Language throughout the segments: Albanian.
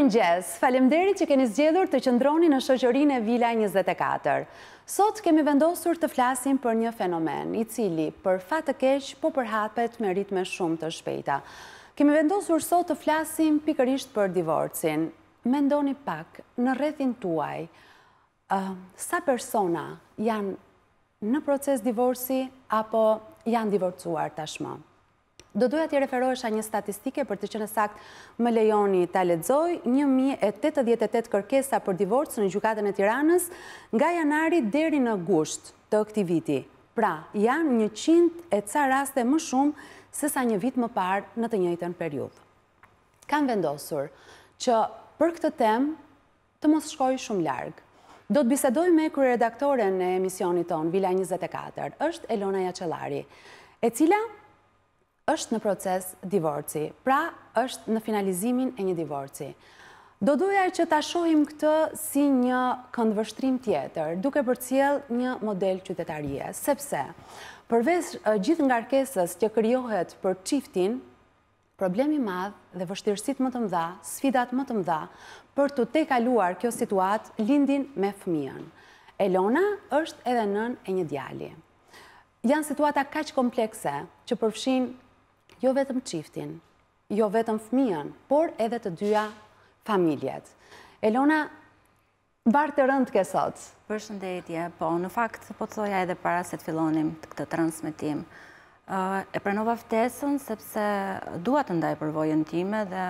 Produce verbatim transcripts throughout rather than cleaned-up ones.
mëngjes, faleminderit që keni zgjedhur të qëndroni në shoqërinë e Vila njëzet e katër. Sot kemi vendosur të flasim për një fenomen, i cili për fat të keq po përhapet me ritme shumë të shpejta. Kemi vendosur sot të flasim pikërisht për divorcin. Mendoni pak, në rrethin tuaj, uh, sa persona janë në proces divorci apo janë divorcuar tashmë? Do doja t'i referohesha një statistike, për të qenë sakt më lejoni ta lexoj, një mijë e tetëdhjetë e tetë kërkesa për divorc në gjykatën e Tiranës nga janari deri në gusht të këtij viti. Pra, janë njëqind e ca raste më shumë se sa një vit më parë në të njëjtën periudhë. Kam vendosur që për këtë temë të mos shkoj shumë larg. Do të bisedoj me kryeredaktoren e emisionit ton Vila njëzet e katër, është Elona Jaçellari, e cila është në proces divorci, pra është në finalizimin e një divorci. Do doja që ta shohim këtë si një këndvështrim tjetër, duke përcjell një model qytetarie, sepse përveç gjithë ngarkesës që krijohet për çiftin, problemi i madh dhe vështirësitë më të mëdha, sfidat më të mëdha për të tejkaluar kjo situatë lindin me fëmijën. Elona është edhe nën e një djali. Janë situata kaq komplekse që përfshin jo vetëm çiftin, jo vetëm fëmijën, por edhe të dyja familjet. Elona, barë të rënd ke sot. Përshëndetje, po, në fakt, po të thoja edhe para se të fillonim këtë transmetim. E pranova ftesën sepse dua të ndaj përvojën time dhe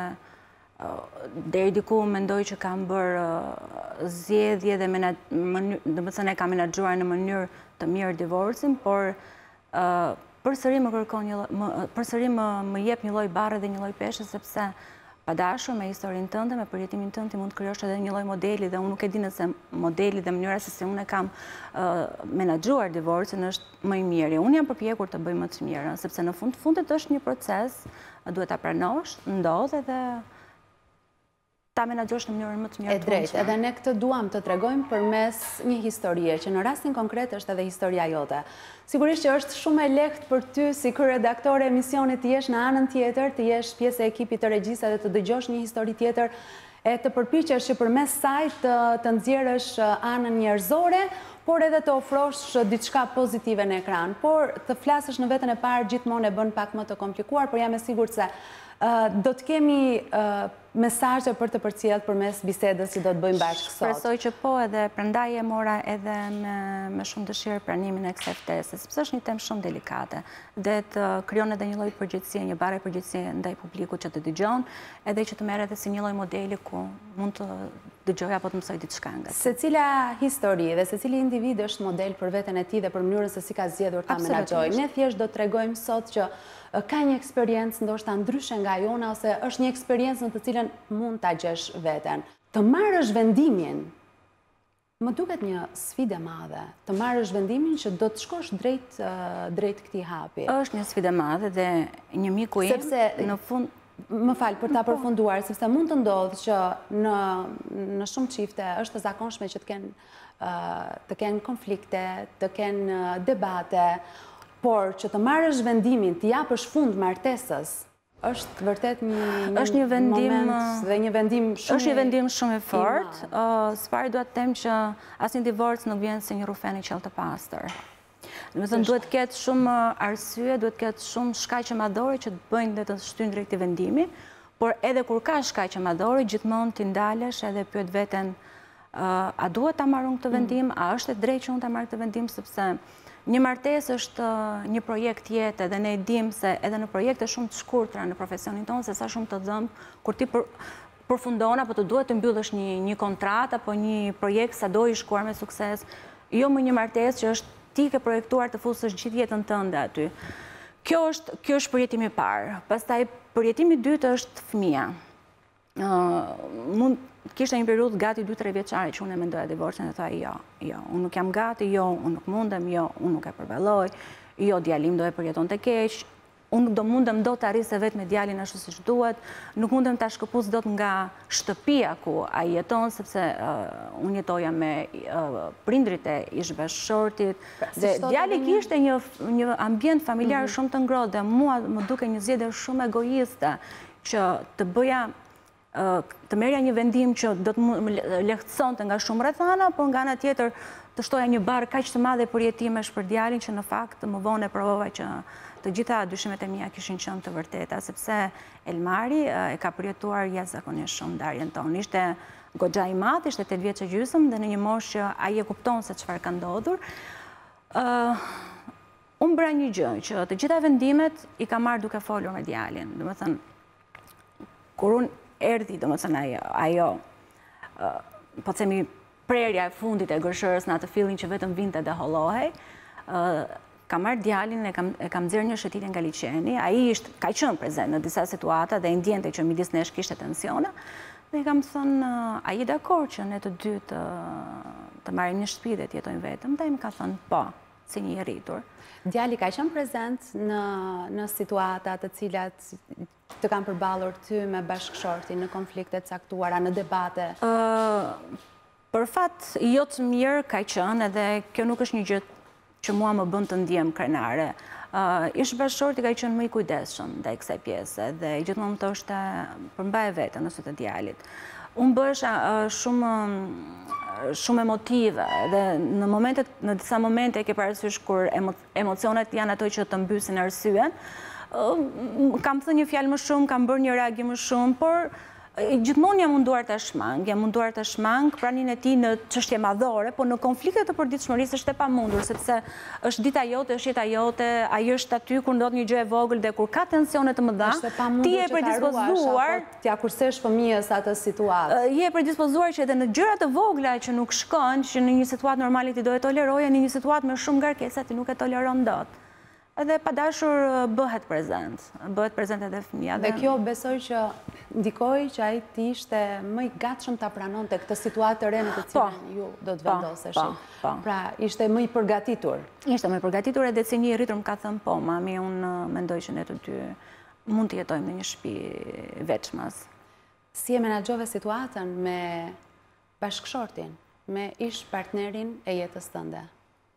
deri diku mendoj që kam bërë zgjedhje dhe domethënë e kam menaxhuar në mënyrë të mirë divorcin, por përsëri më kërkon një përsëri më më jep një lloj barre dhe një lloj peshe, sepse padashur me historinë tënde, me përjetimin tënd ti mund të krijosh edhe një lloj modeli dhe unë nuk e di nëse modeli dhe mënyra se si unë e kam menaxhuar divorcin është më i miri. Unë jam përpjekur të bëj më të mirën, sepse në fund fundet është një proces, duhet ta pranosh, ndodh edhe ta menaxhosh në mënyrën më të mirë. E drejtë, edhe ne këtë duam të tregojmë përmes një historie, që në rastin konkret është edhe historia jote. Sigurisht që është shumë e lehtë për ty si kryeredaktore e emisionit të jesh në anën tjetër, të jesh pjesë e ekipit të regjisë dhe të dëgjosh një histori tjetër e të përpiqesh që përmes saj të, të nxjerrësh anën njerëzore, por edhe të ofrosh diçka pozitive në ekran. Por të flasësh në veten e parë gjithmonë e bën pak më të komplikuar, por jam e sigurt se Uh, do të kemi uh, mesazhe për të përcjellë përmes bisedës që do të bëjmë bashkë sot. Shpresoj që po, edhe prandaj e mora edhe me, me shumë dëshirë pranimin e kësaj ftese, sepse është një temë shumë delikate dhe të krijon edhe një lloj përgjegjësie, një barre përgjegjësie ndaj publikut që të dëgjon, edhe që të merret edhe si një lloj modeli ku mund të dëgjoj apo të mësoj diçka nga. Secila histori dhe secili individ është model për veten e tij dhe për mënyrën se si ka zgjedhur ta menaxhojë. Ne thjesht do të tregojmë sot që ka një eksperiencë ndoshta ndryshe nga jona, ose është një eksperiencë në të cilën mund ta gjesh veten. Të marrësh vendimin, më duket një sfidë e madhe, të marrësh vendimin që do të shkosh drejt drejt këtij hapi. Është një sfidë e madhe dhe një miku im sepse në fund më fal për ta përfunduar, sepse mund të ndodhë që në në shumë çifte është e zakonshme që të kenë të kenë konflikte, të kenë debate, por që të marrësh vendimin të japësh fund martesës është vërtet një, një, është një vendim, moment dhe një vendim shumë është një vendim shumë i fortë. Së pari dua të them që asnjë divorc nuk vjen si një rufen i qell të pastër. Domethënë duhet të ketë shumë arsye, duhet të ketë shumë shkaqe madhore që të bëjnë dhe të shtyjnë drejt këtij vendimi, por edhe kur ka shkaqe madhore, gjithmonë ti ndalesh edhe pyet veten a duhet ta marr unë këtë vendim, a është e drejtë që unë ta marr këtë vendim, sepse një martesë është një projekt jete dhe ne e dim se edhe në projekte shumë të shkurtra në profesionin tonë, se sa shumë të dhëmë, kur ti për, përfundon apo të duhet të mbyllësh një, një kontratë apo një projekt sa do i shkuar me sukses, jo më një martesë që është ti ke projektuar të fusësh gjithë jetën tënde aty. Kjo është, kjo është përjetimi i parë. Pastaj përjetimi i dytë është fëmia. Uh, mund kishte një periudhë gati dy tre vjeçare që unë e mendoja divorcin dhe tha jo, jo, unë nuk jam gati, jo, unë nuk mundem, jo, unë nuk e përballoj, jo, djalim do e përjeton të keq, unë nuk do mundem do të arrisë vetë me djalin ashtu siç duhet, nuk mundem ta shkëputz dot nga shtëpia ku ai jeton, sepse uh, unë jetoja me uh, prindrit e ish-bashkëshortit, dhe djali kishte një një ambient familjar shumë të ngrohtë dhe mua më duke një zgjedhje shumë egoiste që të bëja të merja një vendim që do të më lehtësonte nga shumë rrethana, por nga ana tjetër të shtoja një barë kaq të madhe për jetimesh për djalin që në fakt më vonë e provova që të gjitha dyshimet e mia kishin qenë të vërteta, sepse Elmari e ka përjetuar jashtëzakonisht shumë ndarjen tonë. Ishte goxha i madh, ishte tetë vjeç e gjysmë dhe në një moshë që ai e kupton se çfarë ka ndodhur. Unë bëra një gjë që të gjitha vendimet i ka marrë duke folur me djalin. Domethënë, kur unë erdhi, domethënë ajo, ajo po të themi prerja e fundit e gërshërës në atë fillin që vetëm vinte dhe hollohej, ka marrë djalin e kam, e kam nxjerrë një shëtitje nga liçeni. Ai ishte ka qenë prezent në disa situata dhe i ndjente që midis nesh kishte tensione. Dhe i kam thënë, a je dakord që ne të dy të, të marrim një shtëpi dhe të jetojmë vetëm? Dhe i më ka thënë, po, si një i rritur. Djali ka qenë prezent në, në situata të cilat të kanë përballur ty me bashkëshortin në konflikte të caktuara, në debate? Uh, për fat, jo të mirë ka qenë, edhe kjo nuk është një gjë që mua më bën të ndjem krenare. Uh, ish bashkëshorti ka qenë më i kujdesshëm ndaj kësaj pjese dhe gjithmonë më thoshte përmbaje veten ose të djalit. Unë bësha uh, shumë shumë emotive dhe në momentet, në disa momente ke parasysh kur emo, emocionet janë ato që të mbysin arsyen, uh, kam thënë një fjalë më shumë, kam bërë një reagim më shumë, por gjithmonë jam munduar të shmang, jam munduar të shmang pranin e tij në çështje madhore, por në konflikte të përditshmërisë është e pamundur, sepse është dita jote, është jeta jote, ai është aty kur ndodh një gjë e vogël dhe kur ka tensione të mëdha, ti je predispozuar t'ia kursesh fëmijës atë situatë. Je predispozuar që edhe në gjëra të vogla që nuk shkojnë, që në një situatë normale ti do e toleroje, në një situatë me shumë ngarkesa ti nuk e toleron dot. Edhe pa dashur bëhet prezent, bëhet prezent edhe fëmia. Dhe kjo besoj që ndikoi që ai ti ishte më i gatshëm ta pranonte këtë situatë të re në të cilën ju do të vendoseshin. Pra ishte më i përgatitur. Ishte më i përgatitur edhe si një i rritur më ka thënë po, mami, unë mendoj që ne të dy mund të jetojmë në një shtëpi veçmas. Si e menaxhove situatën me bashkëshortin, me ish partnerin e jetës tënde?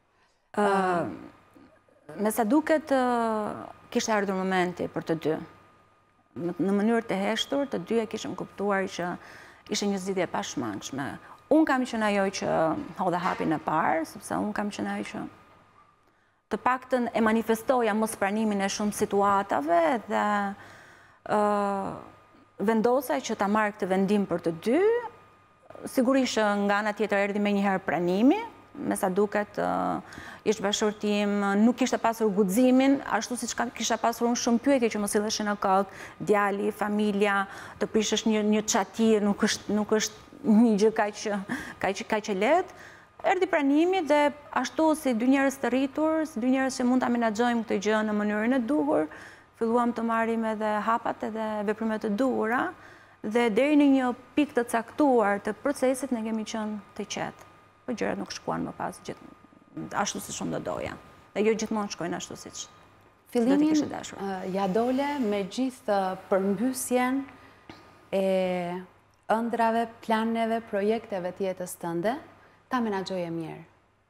Me sa duket, kishte ardhur momenti për të dy. Në mënyrë të heshtur, të dy e kishëm kuptuar që ishte një zgjidhje e pashmangshme. Unë kam qenë ajo që hodha hapin e parë, sepse unë kam qenë ajo që të paktën e manifestoja mospranimin e shumë situatave dhe uh, vendosa që ta marrë këtë vendim për të dy. Sigurisht nga ana tjetër erdhi me njëherë pranimi, me sa duket uh, ish bashkëshortim nuk kishte pasur guximin, ashtu siç kisha pasur unë shumë pyetje që më silleshin në kokë, djali, familja, të prishësh një një çati, nuk është nuk është një gjë kaq kaq kaq e lehtë. Erdhi pranimi dhe ashtu si dy njerëz të rritur, si dy njerëz që mund ta menaxhojmë këtë gjë në mënyrën e duhur, filluam të marrim edhe hapat edhe veprimet e duhura dhe deri në një pikë të caktuar të procesit ne kemi qenë të qetë. Po gjërat nuk shkuan më pas gjithë ashtu si shumë do doja. Dhe jo gjithmonë shkojnë ashtu siç do t'i kishte dashur. Fillimin ja dole me gjithë përmbysjen e ëndrave, planeve, projekteve të jetës tënde, ta menaxhoje mirë.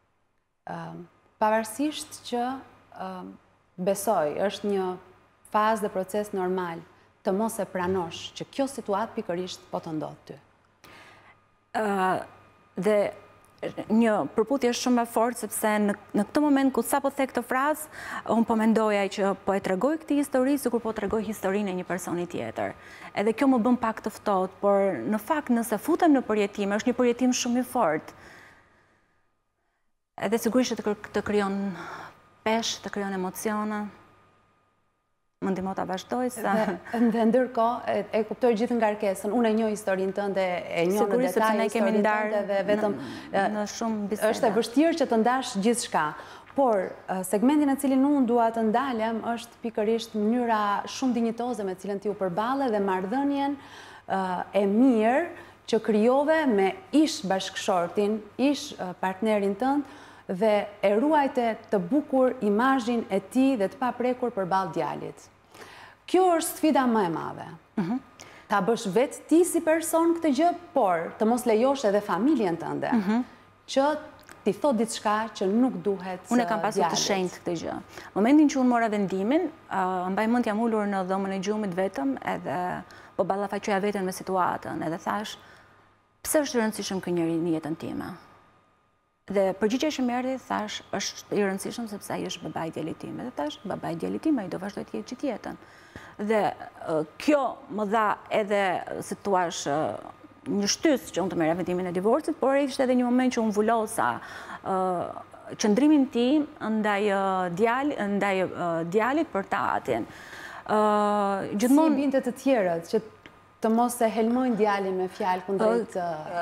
Pavarësisht që besoj, është një fazë dhe proces normal të mos e pranosh që kjo situatë pikërisht po të ndodh ty. Dhe një përputje shumë e fortë, sepse në, në këtë moment ku sa po the këtë frazë, unë po mendoja që po e tregoj këtë histori, sikur po tregoj historinë e një personi tjetër. Edhe kjo më bën pak të ftohtë, por në fakt nëse futem në përjetim, është një përjetim shumë i fortë. Edhe sigurisht të, të krijon peshë, të krijon emocione. Më ndihmo ta vazhdoj sa. Dhe ndërkohë e kuptoj gjithë ngarkesën. Unë e njoh historinë tënde, e njoh në detaj historinë tënde dhe vetëm në shumë biseda. Është e vështirë që të ndash gjithçka. Por segmentin e cilin unë dua të ndalem është pikërisht mënyra shumë dinjitoze me cilën ti u përballe dhe marrëdhënien e mirë që krijove me ish bashkëshortin, ish partnerin tënd dhe e ruajte të bukur imazhin e tij dhe të paprekur përballë djalit. Kjo është sfida më e madhe. Uh-huh. Ta bësh vetë ti si person këtë gjë, por të mos lejosh edhe familjen tënde uh-huh. që ti thot diçka që nuk duhet djalit. Unë e kam pasur të shenjtë këtë gjë. Momentin që unë mora vendimin, mbaj mend jam ulur në dhomën e gjumit vetëm edhe po ballafaqoja veten me situatën, edhe thash, pse është i rëndësishëm ky njeri në jetën time? Dhe përgjigjja që merri, thash, është i rëndësishëm sepse ai është babai i djalit tim. Edhe thash, babai i djalit tim, ai do vazhdoj të jetë gjithë jetën. Dhe kjo më dha edhe, si thua, një shtys që unë të merrja vendimin e divorcit, por ishte edhe një moment që unë vullosa qëndrimin tim ndaj djalit për tatin. Si binte të tjerët që të mos e helmojnë djalin me fjalë kundrejt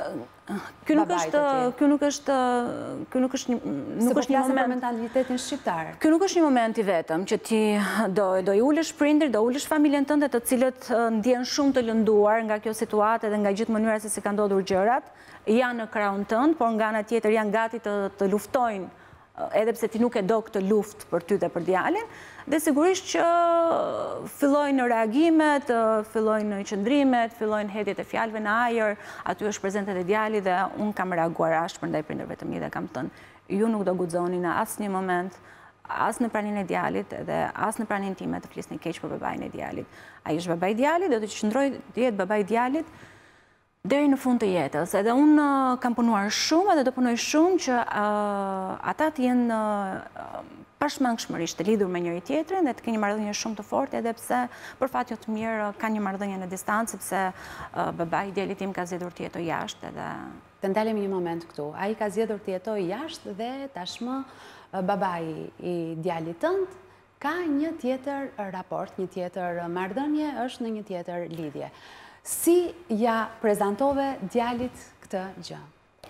babait të tij? Ky nuk është ky nuk është nuk është një moment për mentalitetin shqiptar. Ky nuk është një moment i vetëm që ti do do i ulësh prindër, do ulësh familjen tënde, të cilët ndjen shumë të lënduar nga kjo situatë dhe nga gjithë mënyra se si kanë ndodhur gjërat, janë në krahun tënd, por nga ana tjetër janë gati të të luftojnë, edhe pse ti nuk e do këtë luftë për ty dhe për djalin, dhe sigurisht që fillojnë reagimet, fillojnë qëndrimet, fillojnë hedhjet e fjalëve në ajër, aty është prezente edhe djali dhe unë kam reaguar ashpër ndaj prindërve të mi dhe kam thënë, ju nuk do guxoni në asnjë moment, as në praninë e djalit dhe as në praninë time të flisni keq për babain e djalit. Ai është babai i djalit, do të qëndrojë të jetë babai i djalit deri në fund të jetës. Edhe unë kam punuar shumë edhe do punoj shumë që ata të jenë pashmangshmërisht të lidhur me njëri tjetrin dhe të kenë një marrëdhënie shumë të fortë, edhe pse për fat jo të mirë kanë një marrëdhënie në distancë, sepse babai i djalit tim ka zgjedhur të jetojë jashtë edhe të ndalemi një moment këtu. Ai ka zgjedhur të jetojë jashtë dhe tashmë babai i djalit tënd ka një tjetër raport, një tjetër marrëdhënie, është në një tjetër lidhje. Si ja prezantove djalit këtë gjë?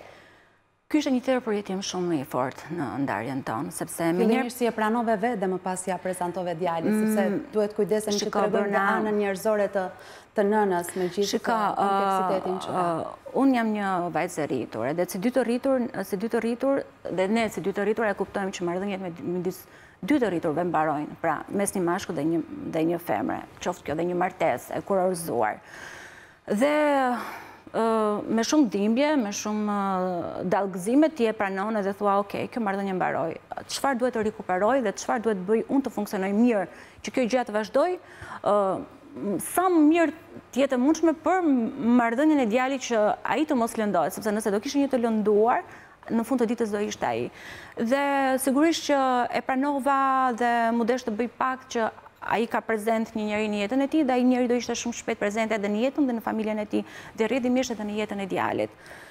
Ky ishte një tjetër përjetim shumë i fortë në ndarjen tonë, sepse fillimisht si e pranove vetë dhe më pas ja prezantove djalit, sepse duhet kujdesemi që të tregojmë nga ana njerëzore të të nënës me gjithë kompleksitetin që ka. Unë jam një vajzë e rritur, edhe si dy të rritur, si dy të rritur, dhe ne si dy të rritur e kuptojmë që marrëdhëniet midis dy të rriturve mbarojnë, pra mes një mashkull dhe një dhe një femre, qoftë kjo dhe një martesë e kurorzuar. Dhe me shumë dhimbje, me shumë dallgëzime, ti e pranon edhe thua, ok, kjo marrëdhënie mbaroi. Çfarë duhet të rikuperoj dhe çfarë duhet bëj unë të funksionoj mirë, që kjo gjë të vazhdoj, sa më mirë të jetë e mundshme për marrëdhënien e djalit që ai të mos lëndohet, sepse nëse do kishte një të lënduar, në fund të ditës do ishte ai. Dhe sigurisht që e pranova dhe mu desh të bëj pak që ai ka prezent një njeri në jetën e tij dhe ai njeri do ishte shumë shpejt prezent edhe në jetën dhe në familjen e tij, dhe rrjedhimisht edhe në jetën e djalit.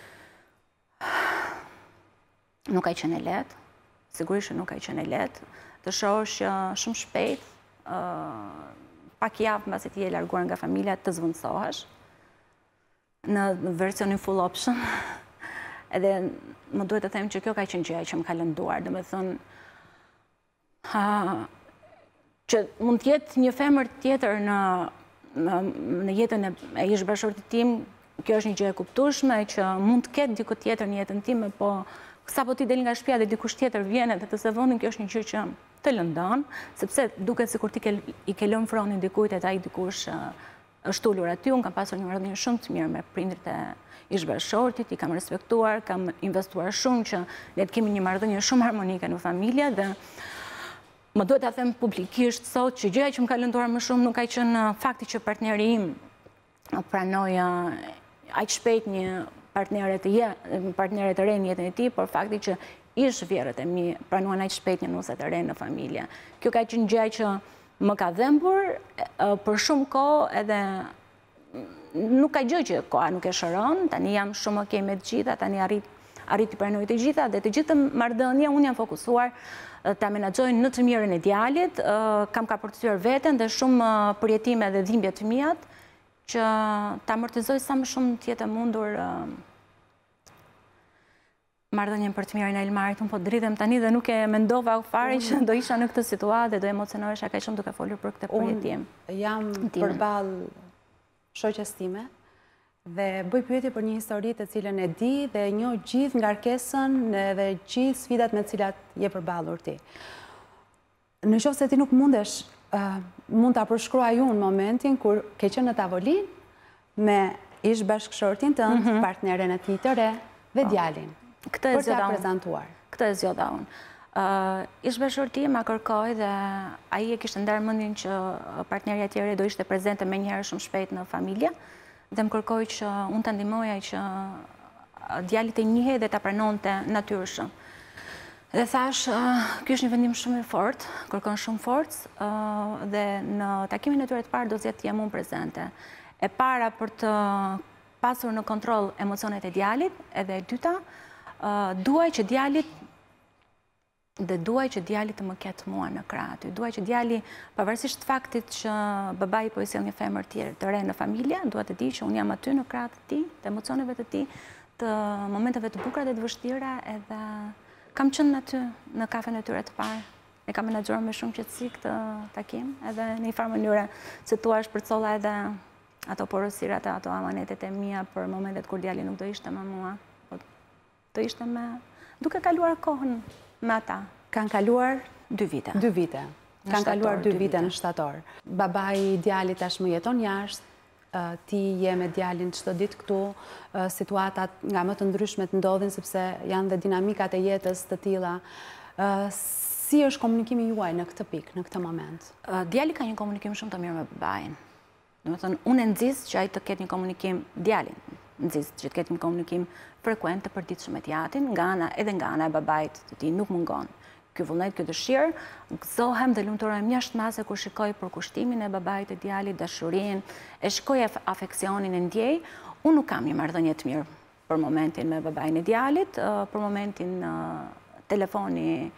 Nuk ka qenë lehtë, sigurisht që nuk ka qenë lehtë, të shohësh që shumë shpejt, pak javë mbasi ti je larguar nga familja, të zvendësohesh në versionin full option. Edhe më duhet të them që kjo ka qenë gjëja që më ka lënduar, domethënë që mund të jetë një femër tjetër në në jetën e ish bashkëshortit tim, kjo është një gjë e kuptueshme që mund të ketë diku tjetër në jetën time, po sapo ti del nga shtëpia dhe dikush tjetër vjen edhe të zëvendin, kjo është një gjë që të lëndon, sepse duket sikur ti ke i ke lënë fronin dikujt e ai dikush është ulur aty. Unë kam pasur një marrëdhënie shumë të mirë me prindërit e ish bashkëshortit, i kam respektuar, kam investuar shumë që ne të kemi një marrëdhënie shumë harmonike në familje dhe më duhet ta them publikisht sot që gjëja që më ka lënduar më shumë nuk ka qenë fakti që partneri im pranoi aq shpejt një partnere të je, partnere të re në jetën e tij, por fakti që ish vjerrët e mi pranuan aq shpejt një nuse të re në familje. Kjo ka qenë gjëja që më ka dhëmbur për shumë kohë, edhe nuk ka gjë që koha nuk e shëron, tani jam shumë okay me të gjitha, tani arrit arrit të pranoj të gjitha dhe të gjithë marrëdhënia unë jam fokusuar ta menaxhoj në të mirën e djalit, kam ka përcyer veten dhe shumë përjetime dhe dhimbje të mia që ta amortizoj sa më shumë të jetë mundur marrëdhënien për të mirën e Elmarit. Unë po dritem tani dhe nuk e mendova fare që do isha në këtë situatë dhe do emocionohesha kaq shumë duke folur për këtë përjetim. Unë jam përballë shoqes time dhe bëj pyetje për një histori të cilën e di dhe njoh gjithë ngarkesën dhe gjithë sfidat me të cilat je përballur ti. Në qoftë se ti nuk mundesh, mund ta përshkruaj unë momentin kur ke qenë në tavolinë me ish bashkëshortin tënd, partneren e tij të re dhe djalin. për t'ja prezentuar? Këtë e zgjodha unë. Ish bashkërti ma kërkoj dhe aji e kishtë ndarë mëndin që partnerja tjere do ishte prezente me njerë shumë shpejt në familja dhe më kërkoj që unë të ndimoja që djalit e njëhe dhe të pranon të natyrshëm. Dhe thash, kjo është një vendim shumë i fort, kërkon shumë fort dhe në takimin e tyre të parë do zjetë jam unë prezente. E para për të pasur në kontrol emocionet e djalit edhe e dyta, duaj që djalit dhe duaj që djali të më ketë mua në krah aty. Duaj që djali, pavarësisht faktit që babai po i sjell një femër tjetër të re në familje, dua të di që unë jam aty në krah të tij, të emocioneve të tij, të momenteve të bukura dhe të vështira, edhe kam qenë aty në kafen e tyre të parë. E kam menaxhuar me shumë qetësi këtë takim, edhe në një farë mënyre se thua shpërcolla edhe ato porosirat, ato amanetet e mia për momentet kur djali nuk do ishte me mua, po do ishte me duke kaluar kohën me ata. Kanë kaluar dy vite. Dy vite. Kanë kaluar dy vite në shtator. Babai djalit tashmë jeton jashtë, ti je me djalin çdo ditë këtu, situatat nga më të ndryshme të ndodhin sepse janë dhe dinamikat e jetës të tilla. Si është komunikimi juaj në këtë pikë, në këtë moment? Djali ka një komunikim shumë të mirë me babain. Domethënë, unë e nxis që ai të ketë një komunikim djalin. Nxis që të ketë një komunikim frekuent të përditshëm me djatin, nga ana edhe nga ana e babait të tij nuk mungon. Ky vullnet, ky dëshirë, gëzohem dhe lumturohem jashtëmase kur shikoj për kushtimin e babait të djalit, dashurinë, e shikoj afeksionin e ndjej. Unë nuk kam një marrëdhënie të mirë për momentin me babain e djalit, për momentin telefoni,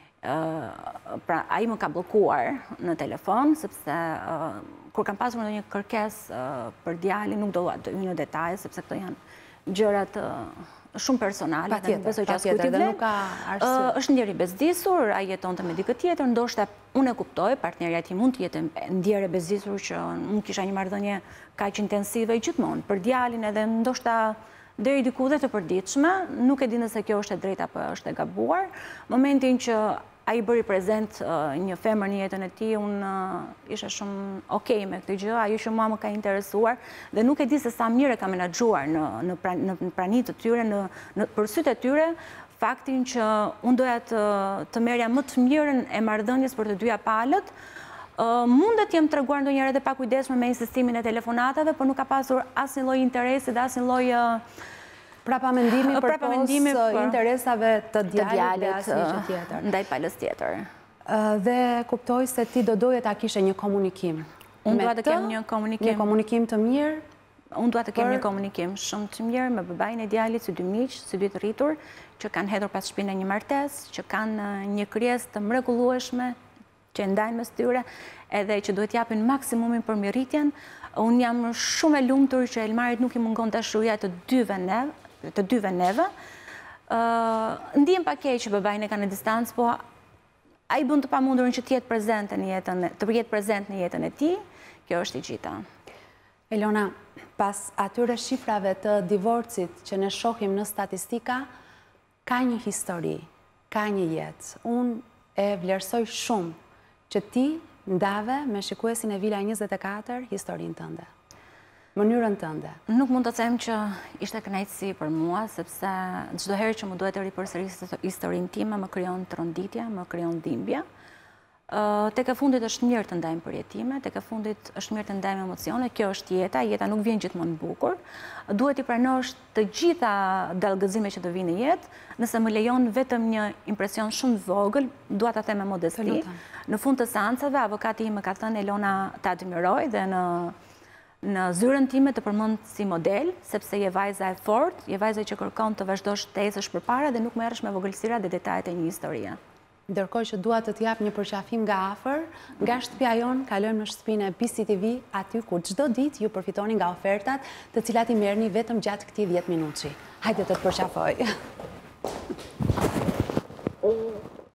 pra ai më ka bllokuar në telefon sepse kur kam pasur ndonjë kërkesë për djalin nuk do të hyj në detaje sepse këto janë gjërat shumë personale, dhe nuk besoj që as kujt i vlen. Është ndjer i bezdisur, ai jetonte me dikë tjetër, ndoshta unë e kuptoj, partnerja tim mund të jetë ndjer e bezdisur që nuk kisha një marrëdhënie kaq intensive gjithmonë për djalin, edhe ndoshta deri diku dhe të përditshme, nuk e di nëse kjo është e drejtë apo është e gabuar. Momentin që ai bëri prezent një femër në jetën e tij, unë isha shumë okay me këtë gjë, ajo që mua më ka interesuar dhe nuk e di se sa mirë e ka menaxhuar në në në pranitë të tyre, në në për sytë e tyre, faktin që unë doja të të merrja më të mirën e marrëdhënies për të dyja palët. Mundet jem treguar ndonjëherë edhe pa kujdesshme me insistimin e telefonatave, por nuk ka pasur asnjë lloj interesi dhe asnjë lloj prapa mendimi për pos interesave të djalit dhe asnjë gjë tjetër. Ndaj palës tjetër. Dhe kuptoj se ti do doje ta kishe një komunikim. Unë dua të kem një komunikim. Një komunikim të mirë. Unë dua të kem një komunikim shumë të mirë me babain e djalit, si dy miq, si dy të rritur, që kanë hedhur pas shpinën e një martesë, që kanë një krijesë të mrekullueshme që e ndajnë mes tyre, edhe që duhet japin maksimumin për mirëritjen. Unë jam shumë e lumtur që Elmarit nuk i mungon dashuria të dyve neve, të dyve neve. Ndihem pak keq që babain e ka në distancë, po ai bën të pamundurën që të jetë prezente në jetën, të jetë prezent në jetën e tij. Kjo është e gjitha. Elona, pas atyre shifrave të divorcit që ne shohim në statistika, ka një histori, ka një jetë. Unë e vlerësoj shumë që ti ndave me shikuesin e Vila njëzet e katër historinë tënde, mënyrën tënde. Nuk mund të them që ishte kënaqësi për mua, sepse çdo herë që më duhet të ripërsëris historinë time, më krijon tronditje, më krijon dhimbje. Tek e fundit është mirë të ndajmë përjetime, tek e fundit është mirë të ndajmë emocione, kjo është jeta, jeta nuk vjen gjithmonë bukur. Duhet i pranosh të gjitha dallgëzimet që të vinë në jetë, nëse më lejon vetëm një impresion shumë vogël, dua ta them me modesti. Në fund të seancave, avokati më ka thënë Elona ta admiroj dhe në në zyrën time të përmend si model, sepse je vajza e fortë, je vajza që kërkon të vazhdosh të ecësh përpara dhe nuk merresh me vogëlsira dhe detajet e një historie. Ndërkohë që dua të t'jap një përqafim nga afër, nga shtëpia jon kalojmë në shtëpinë e B C T V, aty ku çdo ditë ju përfitoni nga ofertat, të cilat i merrni vetëm gjatë këtij dhjetë minuti. Hajde të të përqafoj.